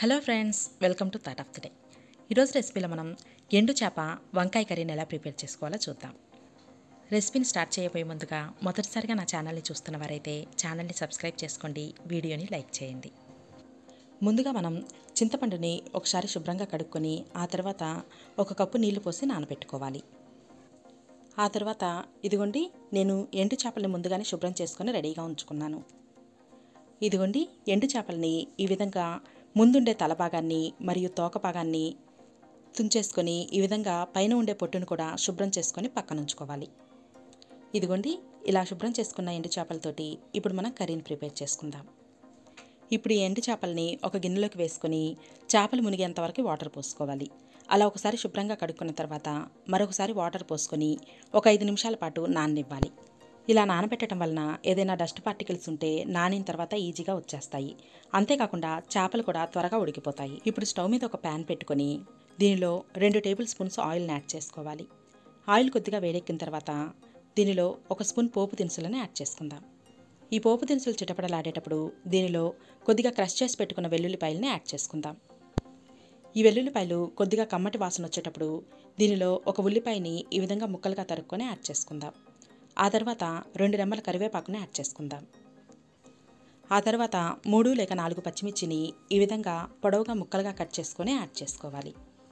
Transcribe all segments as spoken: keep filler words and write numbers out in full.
Hello friends, welcome to thought of the day. ఈరోజు రెసిపీలో మనం ఎండు చేప వంకాయ కర్రీని ఎలా ప్రిపేర్ చేసుకోవాలో చూద్దాం. రెసిపీని స్టార్ట్ చేయబోయే ముందుగా మొదటిసారిగా నా ఛానల్ని చూస్తున్న వారైతే ఛానల్ని సబ్స్క్రైబ్ చేసుకోండి, వీడియోని లైక్ చేయండి. ముందుగా మనం చింతపండుని ఒకసారి శుభ్రంగా కడుక్కొని ఆ తర్వాత ఒక కప్పు నీళ్లు పోసి నానబెట్టుకోవాలి. ఆ తర్వాత ఇదిగోండి నేను ఎండు చేపల్ని ముందుగానే శుభ్రం చేసుకొని రెడీగా ఉంచుకున్నాను. ఇదిగోండి ఎండు చేపల్ని ఈ విధంగా ముందుండే తల భాగాన్ని మరియు తోక భాగాన్ని తుంచేసుకొని ఈ విధంగా పైన ఉండే పొట్టును కూడా శుభ్రం చేసుకొని పక్కన ఉంచుకోవాలి. ఇదిగోండి ఇలా శుభ్రం చేసుకున్న ఎండు చేపలతోటి ఇప్పుడు మనం కర్రీని ప్రిపేర్ చేసుకుందాం. ఇప్పుడు ఈ ఎండు చేపల్ని ఒక గిన్నెలోకి వేసుకొని చేపలు మునిగేంత వరకు వాటర్ పోసుకోవాలి. అలా ఒకసారి శుభ్రంగా కడుక్కున్న తర్వాత మరొకసారి వాటర్ పోసుకొని ఒక ఐదు నిమిషాల పాటు నాననివ్వాలి. ఇలా నానబెట్టడం వలన ఏదైనా డస్ట్ పార్టికల్స్ ఉంటే నానిన తర్వాత ఈజీగా వచ్చేస్తాయి. అంతేకాకుండా చేపలు కూడా త్వరగా ఉడికిపోతాయి. ఇప్పుడు స్టవ్ మీద ఒక ప్యాన్ పెట్టుకొని దీనిలో రెండు టేబుల్ స్పూన్స్ ఆయిల్ని యాడ్ చేసుకోవాలి. ఆయిల్ కొద్దిగా వేడెక్కిన తర్వాత దీనిలో ఒక స్పూన్ పోపు దినుసులను యాడ్ చేసుకుందాం. ఈ పోపు దినుసులు చిటపటలాడేటప్పుడు దీనిలో కొద్దిగా క్రష్ చేసి పెట్టుకున్న వెల్లుల్లిపాయలని యాడ్ చేసుకుందాం. ఈ వెల్లుల్లిపాయలు కొద్దిగా కమ్మటి వాసన వచ్చేటప్పుడు దీనిలో ఒక ఉల్లిపాయని ఈ విధంగా ముక్కలుగా తరుక్కొని యాడ్ చేసుకుందాం. ఆ తర్వాత రెండు రెమ్మల కరివేపాకుని యాడ్ చేసుకుందాం. ఆ తర్వాత మూడు లేక నాలుగు పచ్చిమిర్చిని ఈ విధంగా పొడవుగా ముక్కలుగా కట్ చేసుకొని యాడ్ చేసుకోవాలి.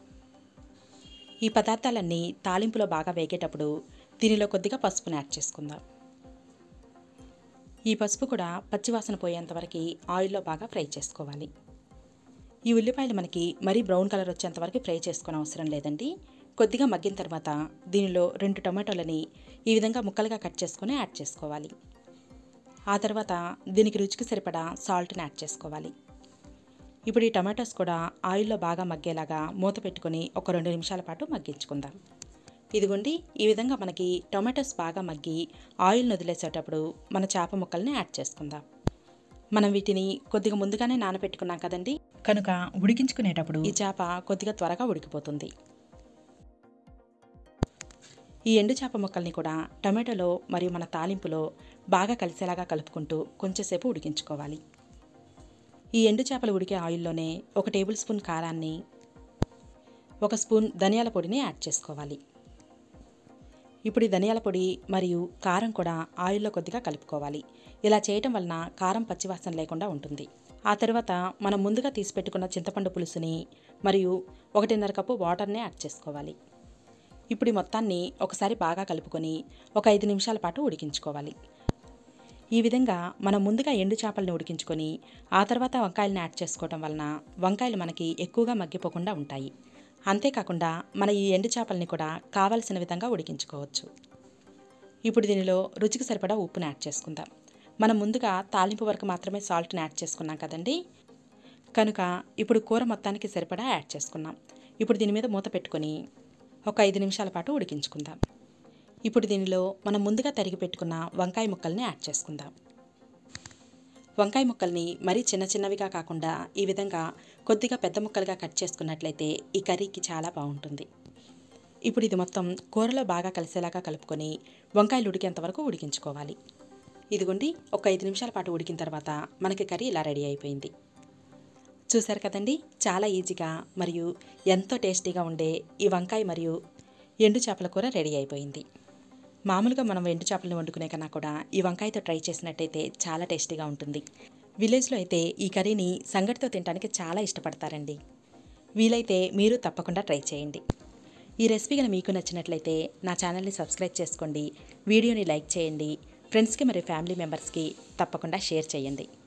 ఈ పదార్థాలన్నీ తాలింపులో బాగా వేగేటప్పుడు దీనిలో కొద్దిగా పసుపుని యాడ్ చేసుకుందాం. ఈ పసుపు కూడా పచ్చివాసన పోయేంతవరకు ఆయిల్లో బాగా ఫ్రై చేసుకోవాలి. ఈ ఉల్లిపాయలు మనకి మరీ బ్రౌన్ కలర్ వచ్చేంతవరకు ఫ్రై చేసుకునే అవసరం లేదండి. కొద్దిగా మగ్గిన తర్వాత దీనిలో రెండు టొమాటోలని ఈ విధంగా ముక్కలుగా కట్ చేసుకొని యాడ్ చేసుకోవాలి. ఆ తర్వాత దీనికి రుచికి సరిపడా సాల్ట్ని యాడ్ చేసుకోవాలి. ఇప్పుడు ఈ టొమాటోస్ కూడా ఆయిల్లో బాగా మగ్గేలాగా మూత పెట్టుకొని ఒక రెండు నిమిషాల పాటు మగ్గించుకుందాం. ఇదిగోండి ఈ విధంగా మనకి టొమాటోస్ బాగా మగ్గి ఆయిల్ని వదిలేసేటప్పుడు మన చేప ముక్కల్ని యాడ్ చేసుకుందాం. మనం వీటిని కొద్దిగా ముందుగానే నానబెట్టుకున్నాం కదండి, కనుక ఉడికించుకునేటప్పుడు ఈ చేప కొద్దిగా త్వరగా ఉడికిపోతుంది. ఈ ఎండు చేప ముక్కల్ని కూడా టొమాటోలో మరియు మన తాలింపులో బాగా కలిసేలాగా కలుపుకుంటూ కొంచెంసేపు ఉడికించుకోవాలి. ఈ ఎండు చేపలు ఉడికే ఆయిల్లోనే ఒక టేబుల్ స్పూన్ కారాన్ని, ఒక స్పూన్ ధనియాల పొడిని యాడ్ చేసుకోవాలి. ఇప్పుడు ఈ ధనియాల పొడి మరియు కారం కూడా ఆయిల్లో కొద్దిగా కలుపుకోవాలి. ఇలా చేయటం వలన కారం పచ్చివాసన లేకుండా ఉంటుంది. ఆ తర్వాత మనం ముందుగా తీసి పెట్టుకున్న చింతపండు పులుసుని మరియు ఒకటిన్నర కప్పు వాటర్ని యాడ్ చేసుకోవాలి. ఇప్పుడు ఈ మొత్తాన్ని ఒకసారి బాగా కలుపుకొని ఒక ఐదు నిమిషాల పాటు ఉడికించుకోవాలి. ఈ విధంగా మనం ముందుగా ఎండు చేపలను ఉడికించుకొని ఆ తర్వాత వంకాయలను యాడ్ చేసుకోవడం వలన వంకాయలు మనకి ఎక్కువగా మగ్గిపోకుండా ఉంటాయి. అంతేకాకుండా మన ఈ ఎండు చేపల్ని కూడా కావలసిన విధంగా ఉడికించుకోవచ్చు. ఇప్పుడు దీనిలో రుచికి సరిపడా ఉప్పుని యాడ్ చేసుకుందాం. మనం ముందుగా తాలింపు వరకు మాత్రమే సాల్ట్ని యాడ్ చేసుకున్నాం కదండి, కనుక ఇప్పుడు కూర మొత్తానికి సరిపడా యాడ్ చేసుకున్నాం. ఇప్పుడు దీని మీద మూత పెట్టుకొని ఒక ఐదు నిమిషాల పాటు ఉడికించుకుందాం. ఇప్పుడు దీనిలో మనం ముందుగా తరిగి పెట్టుకున్న వంకాయ ముక్కల్ని యాడ్ చేసుకుందాం. వంకాయ ముక్కల్ని మరీ చిన్న చిన్నవిగా కాకుండా ఈ విధంగా కొద్దిగా పెద్ద ముక్కలుగా కట్ చేసుకున్నట్లయితే ఈ కర్రీకి చాలా బాగుంటుంది. ఇప్పుడు ఇది మొత్తం కూరలో బాగా కలిసేలాగా కలుపుకొని వంకాయలు ఉడికేంత వరకు ఉడికించుకోవాలి. ఇదిగోండి ఒక ఐదు నిమిషాల పాటు ఉడికిన తర్వాత మనకి కర్రీ ఇలా రెడీ అయిపోయింది. చూశారు కదండి, చాలా ఈజీగా మరియు ఎంతో టేస్టీగా ఉండే ఈ వంకాయ మరియు ఎండు చేపల కూర రెడీ అయిపోయింది. మామూలుగా మనం ఎండు చేపలను వండుకునే కన్నా కూడా ఈ వంకాయతో ట్రై చేసినట్టయితే చాలా టేస్టీగా ఉంటుంది. విలేజ్లో అయితే ఈ కర్రీని సంగటితో తినడానికి చాలా ఇష్టపడతారండి. వీలైతే మీరు తప్పకుండా ట్రై చేయండి. ఈ రెసిపీ కనుక మీకు నచ్చినట్లయితే నా ఛానల్ని సబ్స్క్రైబ్ చేసుకోండి, వీడియోని లైక్ చేయండి, ఫ్రెండ్స్కి మరియు ఫ్యామిలీ మెంబర్స్కి తప్పకుండా షేర్ చేయండి.